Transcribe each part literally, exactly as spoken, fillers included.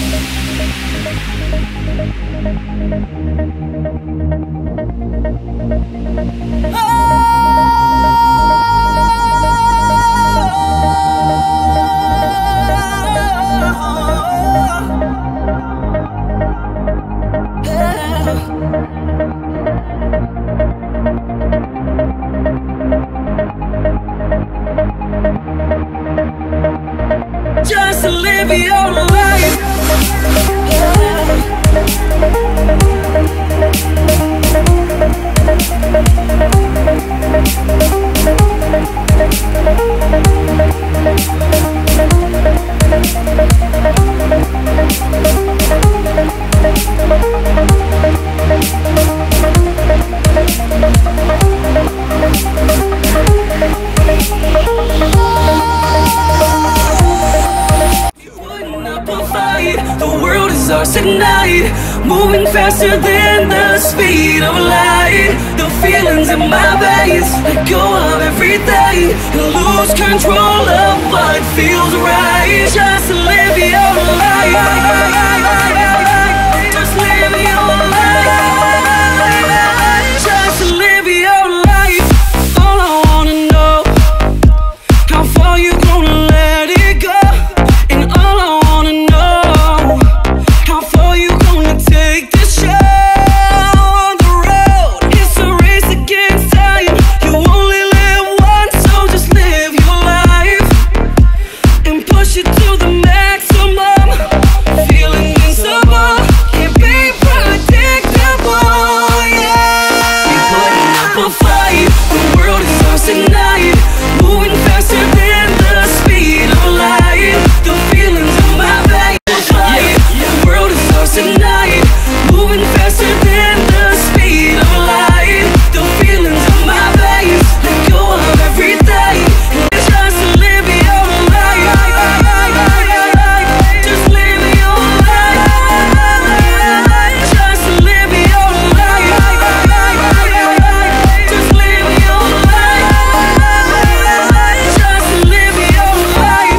Just to live your life. The world is ours tonight, moving faster than the speed of light. The feelings in my veins, let go of everything and lose control of what feels right. Just live your life. Just live your life. Just live your life. All I wanna know, how far you gonna let it go? And all I wanna know, how far you gonna take this show on the road? It's a race against time. You only live once, so just live your life and push it to the maximum. Feeling invincible, can't be predictable, yeah. You're putting up a fight, the world is ours tonight, moving faster than the speed of light. The feelings in my veins, the world is ours tonight, moving faster than the speed of light. The feelings in my veins, let go of everything. Just live your life. Just live your life. Just live your life. Just live your life. Just live your life.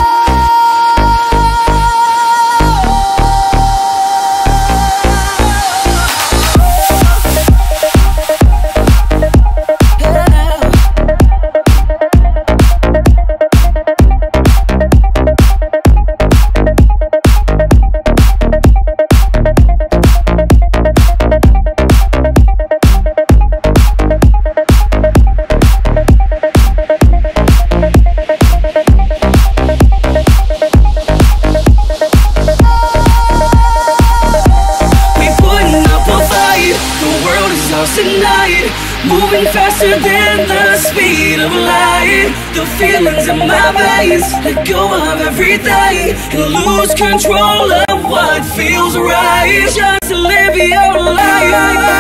We putting up a fight, the world is ours tonight, moving faster than the speed of light. The feelings in my veins, let go of everything and lose control of what feels right. Just live your life.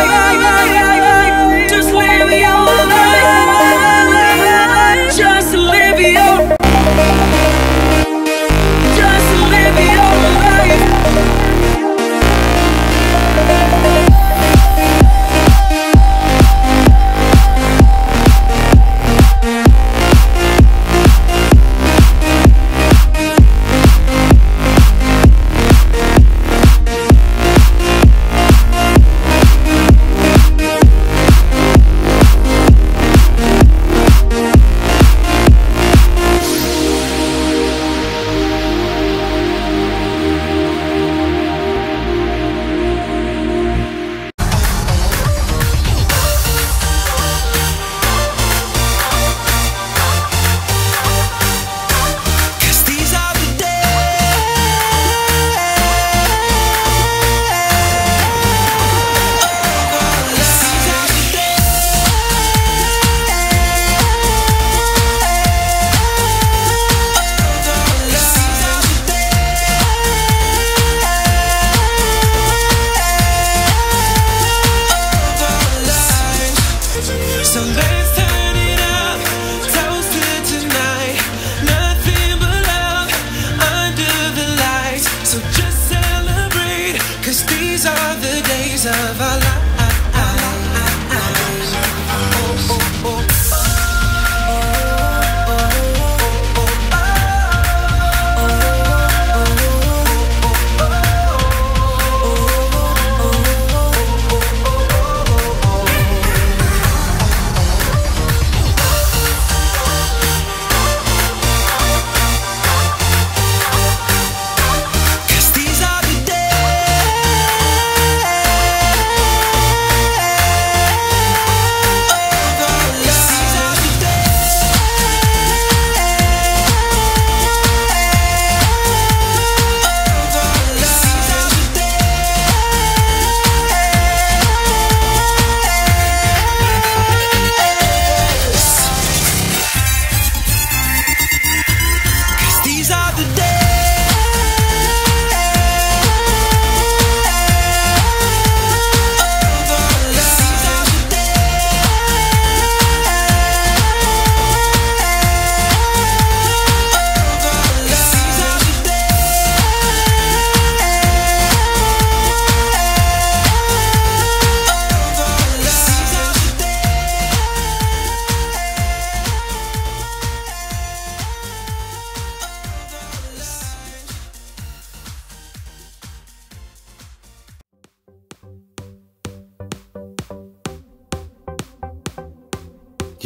Just live your life. Just live your Just live your life.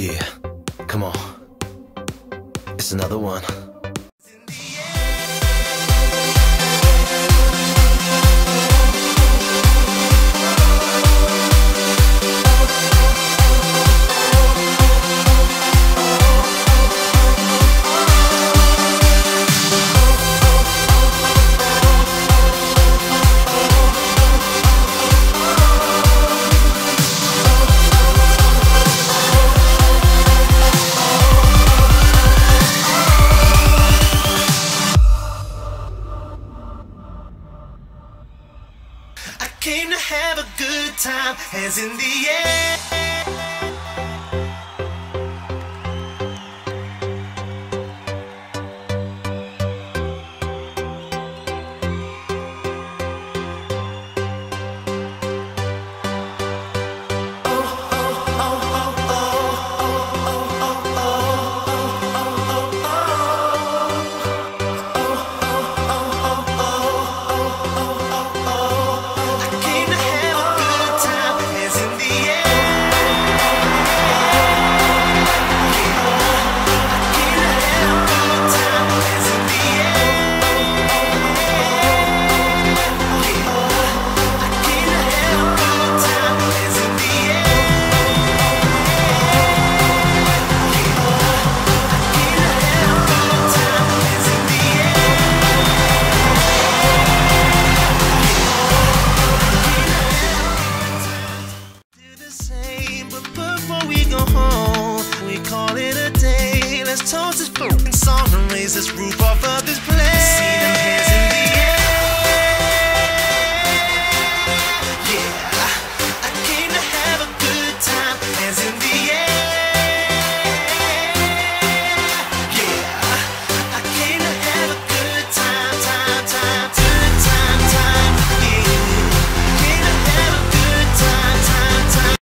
Yeah, come on. It's another one. Came to have a good time, hands in the air. Let's toss this fucking song and raise this roof off of this place. See them hands in the air. Yeah, I came to have a good time. Hands in the air. Yeah, I came to have a good time, time, time, good time, time. Yeah, came to have a good time, time, time.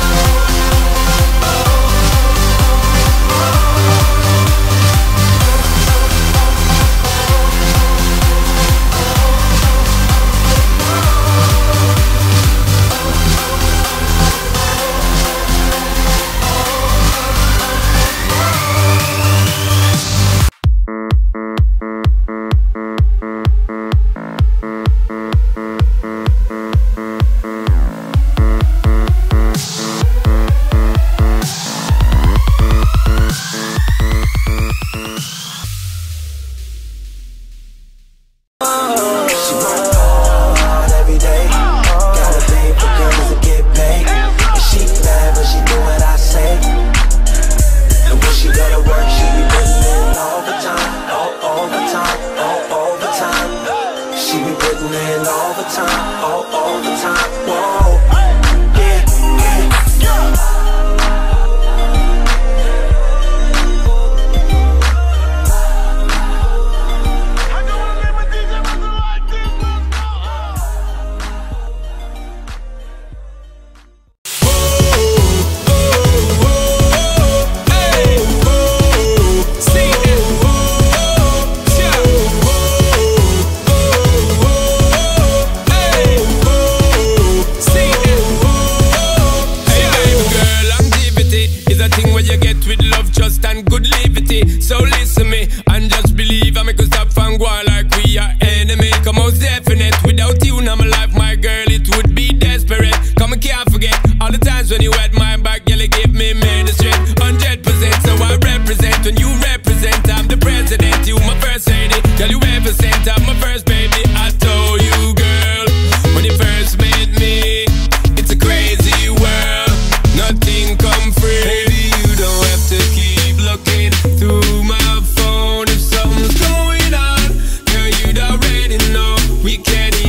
So listen me and just believe I make us stop and go on like we are enemy. Come out definite, without you now my life, my girl, it would be desperate. Come and can't forget all the times when you had my back, girl, you give me ministry one hundred percent. So I represent when you represent. I'm the president, you my first lady, girl, you ever sent. I'm my first baby. I told you, girl, when you first met me, it's a crazy world, nothing come free. Baby, you don't have to keep looking through my phone if something's going on. Girl, you'd already know we can't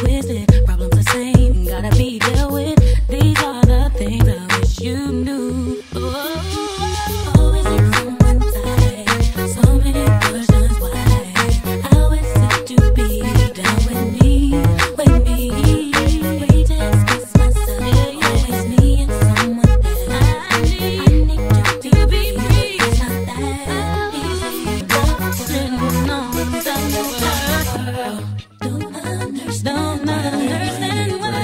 with it. Problems the same, gotta be dealt with. These are the things I wish you knew. Oh, always on someone's side. So many questions why. I always said to be down with me, with me. Wait to express myself. Always me and someone else. I need, I need you to be free. It's not that easy. Don't understand why. Don't understand, don't understand why.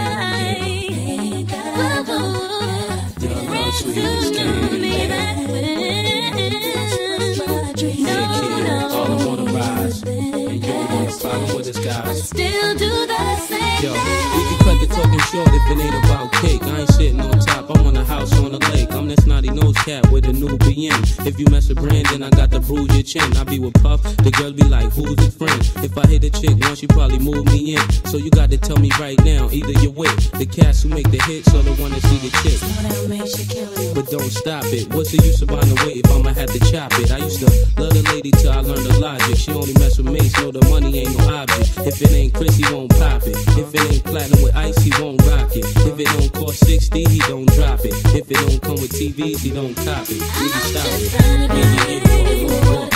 Friends who knew me back when. No, no. All I wanna rise, and you're gonna follow with this guys. Still do the same Yo, thing. we can cut the talking short if it ain't about cake. I ain't sitting on top, I'm on a house on the lake. I'm that snotty nose cat with a Nubian. If you mess with Brandon, I got to bruise your chin. I be with Puff, the girls be like, who's his friend? If I hit a chick once, she probably move me in. So you got to tell me right now, either you're with the cats who make the hits or the one that see the chick. Whatever makes you kill it. But don't stop it. What's the use of buying the weight if I'ma have to chop it? I used to love the lady till I learned the logic. She only mess with mates, know the money ain't no object. If it ain't Chris, he won't pop it. If it ain't platinum with ice, he won't rock it. If it don't cost sixty, he don't drop it. If it don't come with T Vs, he don't cop it. We can stop it. Maybe it won't work.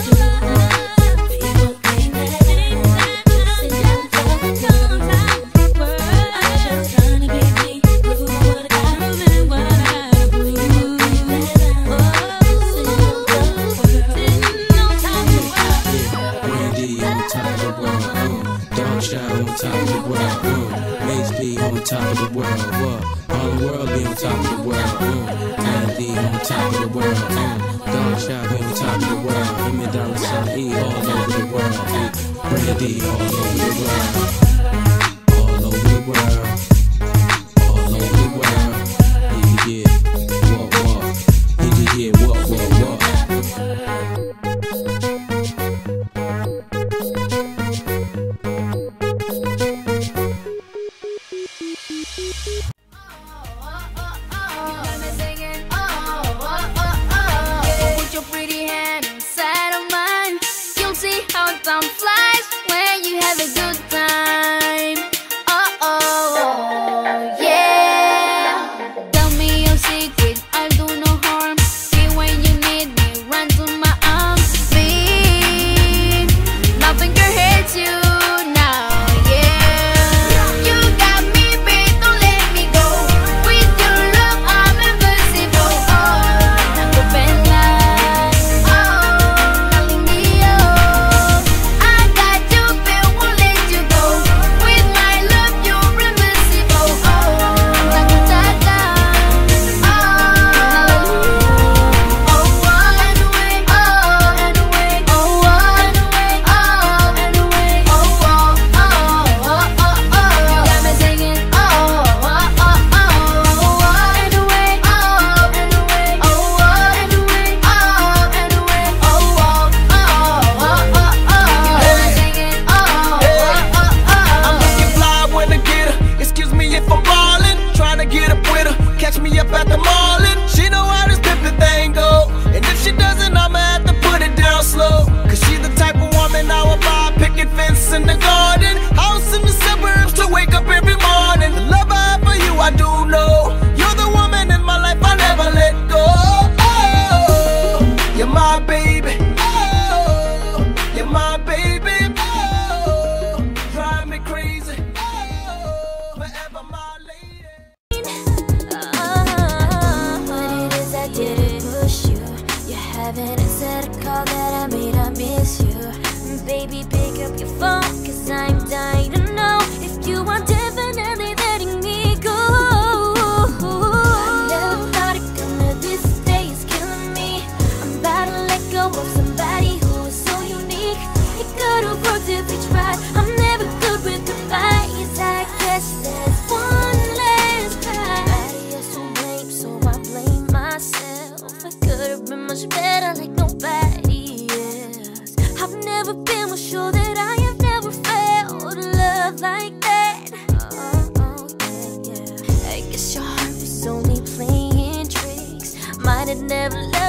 Top of the world, what? All the world be on top of the world, uh. Brandy on top of the world, uh. Dog shot be on top of the world. Him and Dollar Sign E all over the world, uh. Brandy all over the world, all over the world, all over the world. Yeah, yeah, walk, walk. Yeah, yeah, walk, walk, walk. Baby, pick up your phone, cause I'm dying to know if you are definitely letting me go. I never thought it gonna, this day is killing me. I'm about to let go of somebody who is so unique. It could've worked if we tried. I'm never good with goodbyes. I guess there's one less cry. Nobody else to blame, so I blame myself. I could've been much better like nobody else. I've never been more sure that I have never felt love like that. Oh, oh, yeah, yeah. I guess your heart was only playing tricks. Might have never let